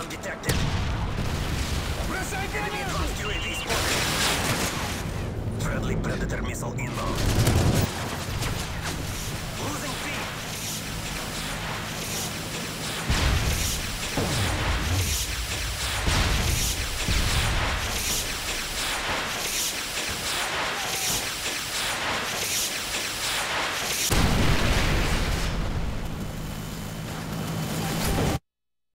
zone detected. Enemy advanced UAV spotted. Friendly Predator missile inbound.